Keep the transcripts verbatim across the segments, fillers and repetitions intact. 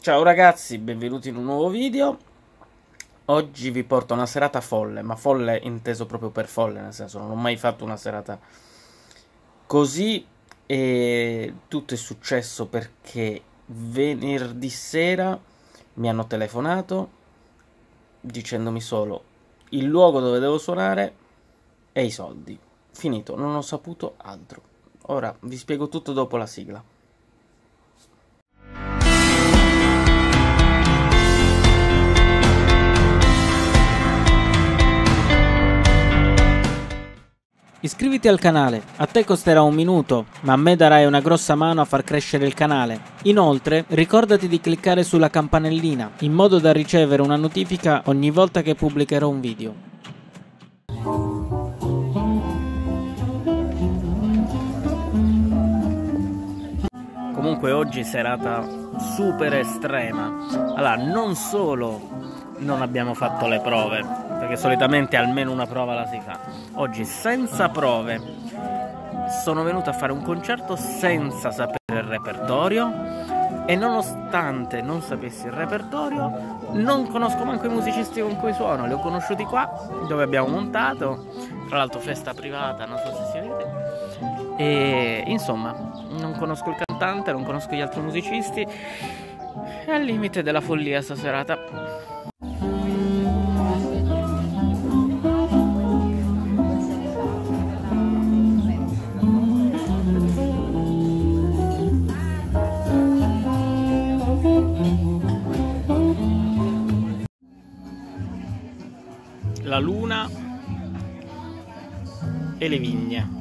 Ciao ragazzi, benvenuti in un nuovo video. Oggi vi porto una serata folle, ma folle inteso proprio per folle, nel senso non ho mai fatto una serata così. E tutto è successo perché venerdì sera mi hanno telefonato dicendomi solo il luogo dove devo suonare e i soldi. Finito, non ho saputo altro. Ora vi spiego tutto dopo la sigla. Iscriviti al canale, a te costerà un minuto, ma a me darai una grossa mano a far crescere il canale. Inoltre, ricordati di cliccare sulla campanellina, in modo da ricevere una notifica ogni volta che pubblicherò un video. Comunque oggi serata super estrema. Allora, non solo non abbiamo fatto le prove, perché solitamente almeno una prova la si fa. Oggi senza prove sono venuto a fare un concerto senza sapere il repertorio e nonostante non sapessi il repertorio non conosco manco i musicisti con cui suono. Li ho conosciuti qua dove abbiamo montato, tra l'altro festa privata, non so se si vede, e insomma non conosco il cantante, non conosco gli altri musicisti. È al limite della follia sta serata. La luna e le vigne.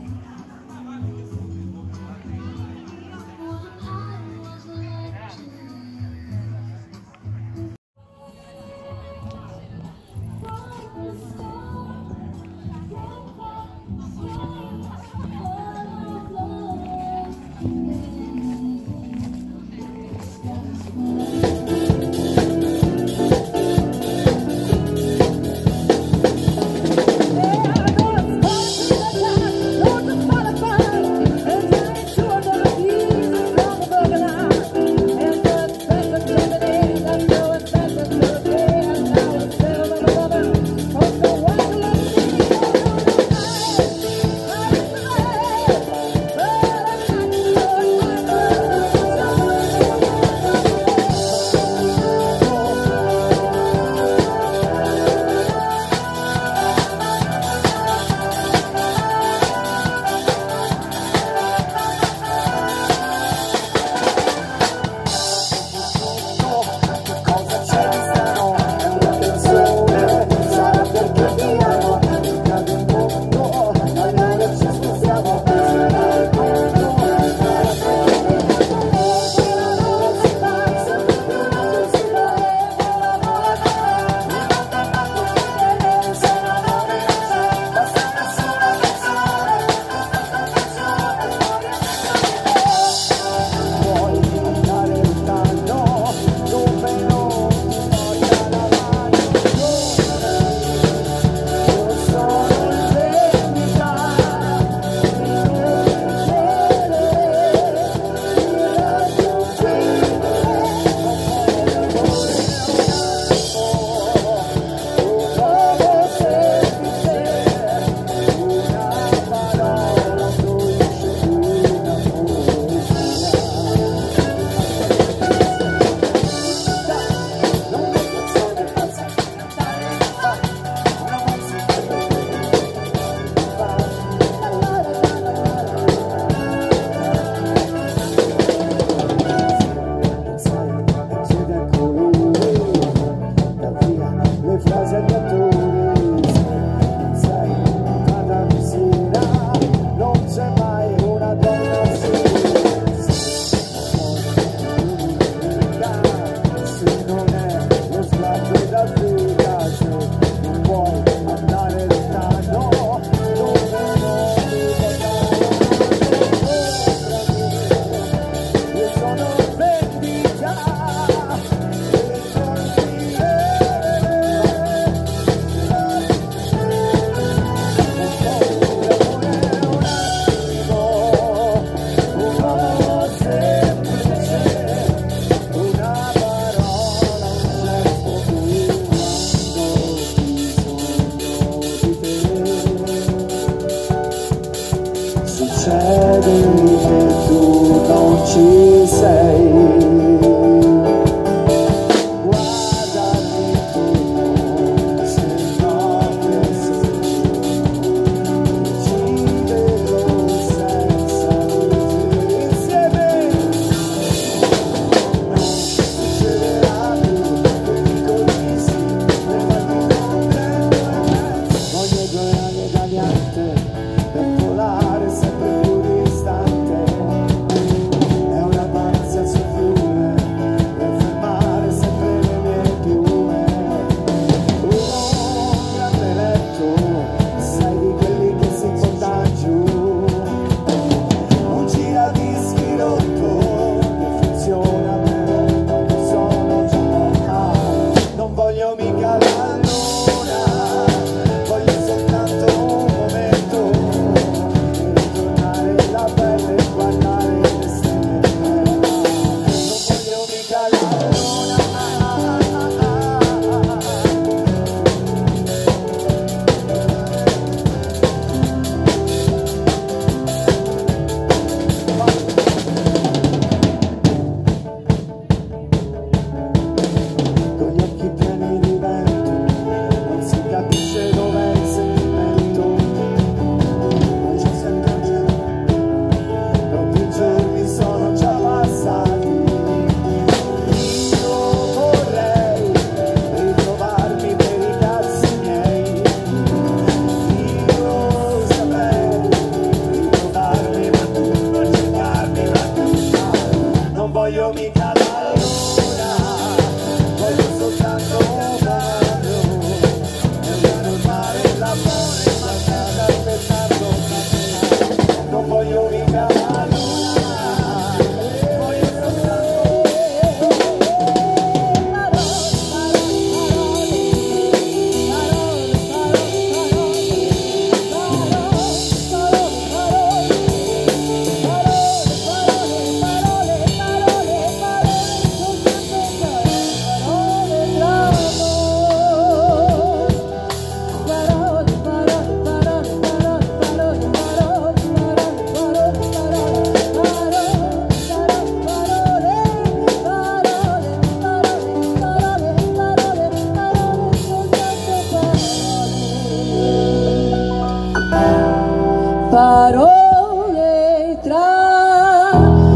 Parole tra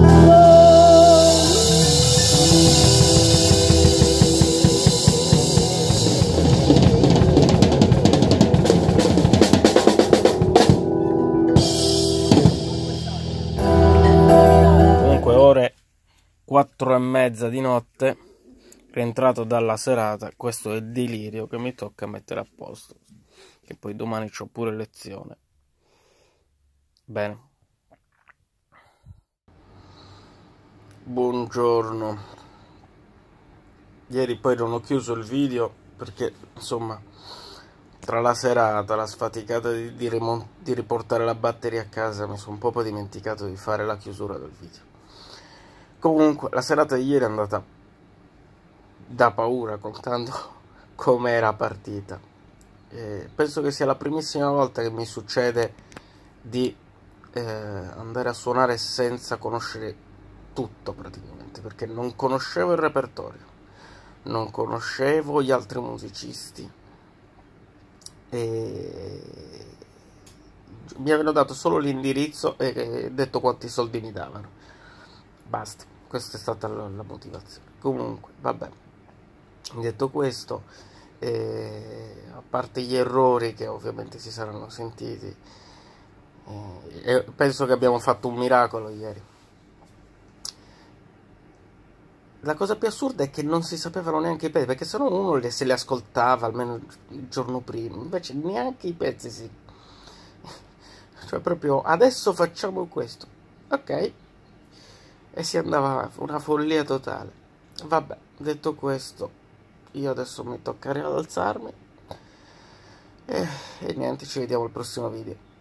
Comunque ore quattro e mezza di notte, rientrato dalla serata. Questo è il delirio che mi tocca mettere a posto, che poi domani c'ho pure lezione. Bene, buongiorno. Ieri poi non ho chiuso il video perché insomma tra la serata, la sfaticata di, di, di riportare la batteria a casa, mi sono un po' dimenticato di fare la chiusura del video. Comunque la serata di ieri è andata da paura, contando come era partita. E penso che sia la primissima volta che mi succede di eh, andare a suonare senza conoscere tutto praticamente, perché non conoscevo il repertorio, non conoscevo gli altri musicisti e mi avevano dato solo l'indirizzo e detto quanti soldi mi davano, basta. Questa è stata la, la motivazione. Comunque vabbè, detto questo, eh, a parte gli errori che ovviamente si saranno sentiti, eh, penso che abbiamo fatto un miracolo ieri. La cosa più assurda è che non si sapevano neanche i pezzi, perché se no uno le, se li ascoltava almeno il giorno prima, invece neanche i pezzi si... cioè proprio adesso facciamo questo, ok, e si andava una follia totale. Vabbè, detto questo, io adesso mi tocca rialzarmi e, e niente, ci vediamo al prossimo video.